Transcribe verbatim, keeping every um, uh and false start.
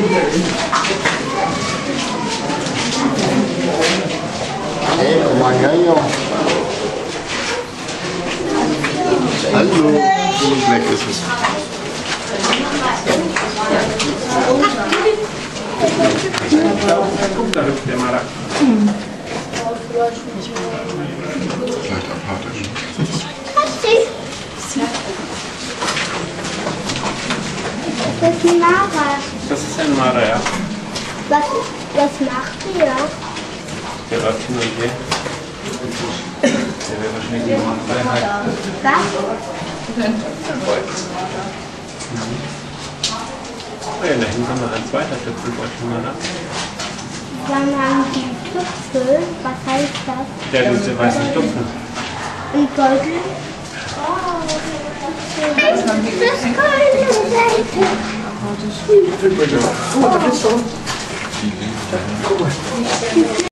Hey, komm mal her, Junge. Hallo. Black ist es. Guck, da hüpft der Marder. Vielleicht apathisch. Das ist ein Marder. Das ist ein Marder, ja. Was, was macht ihr? Der läuft hin und her. Der will wahrscheinlich die Freiheit. Was? Oh ja, da hinten haben wir ein zweiter Tüpfelbeutelmarder. Dann haben die Tüpfel. Was heißt das? Der hat diese weißen Stupfen. Ein Beutel. Das ist keine Seite. Guck mal, da ist schon.